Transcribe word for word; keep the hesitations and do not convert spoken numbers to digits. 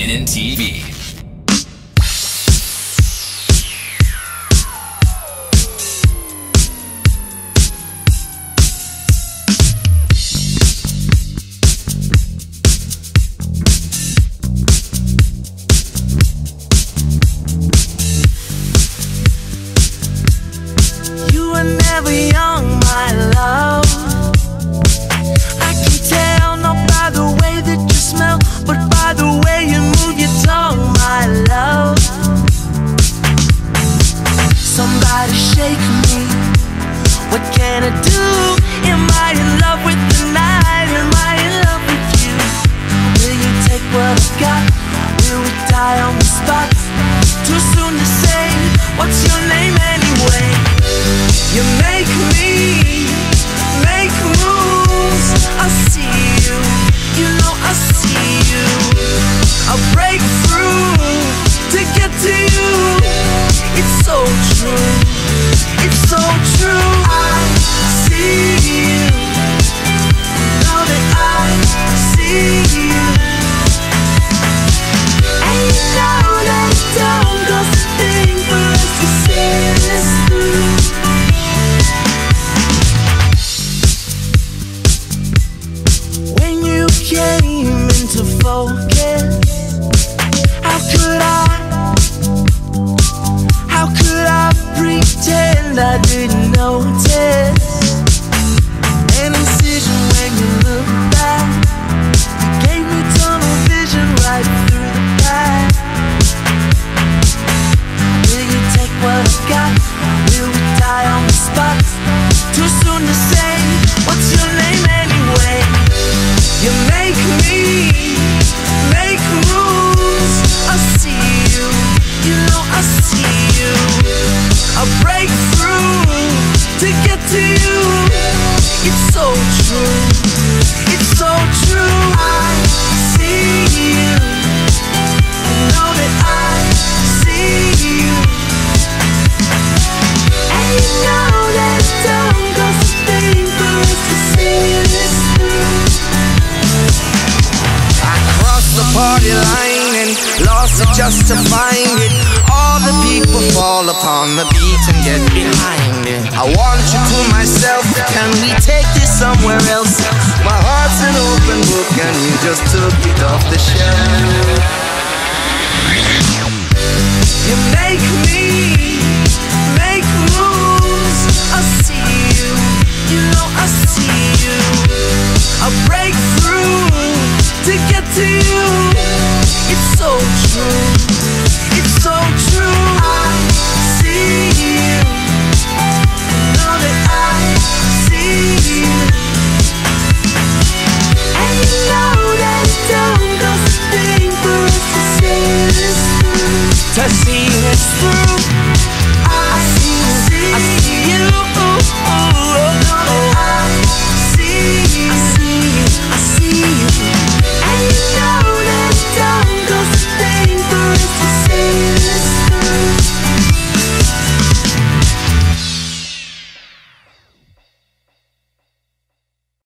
Spinnin' T V. You were never young, my love. I can tell not by the way that you smell, but by the way you move your tongue, my love. Somebody shake me. What can I do? Am I in love with the night? Am I in love with you? Will you take what I've got? Will we die on the spot? Too soon to say. What's your name anyway? You make me make moves. I see you, you know I see you. I break through to get to you. It's so true, it's so true. I see you, know that I see you. And you know that it don't cost a thing for us to see this through. When you came into focus, how could I, how could I pretend I didn't notice? An incision when you look back, you gave me tunnel vision right through the back. Will you take what I've got? Will we die on the spot? Too soon to say. What's your name anyway? You make me make moves. I see you, you know I see you. I break through to get to you. It's so true, it's so true. I see you, know that I see you. And you know that it don't cost a thing for us to see this through. I crossed the party line and lost it just to find it. All the people fall upon the beat and get behind it. I want you to myself, can we take this somewhere else? My heart's an open book and you just took it off the shelf. You make me make moves. I see you, you know I see you. I break through to get to you. It's so true, it's so true. I see you, know that I see you. And you know that it don't cost a thing for us to see this through. To see this through. I see you, I see you. Know that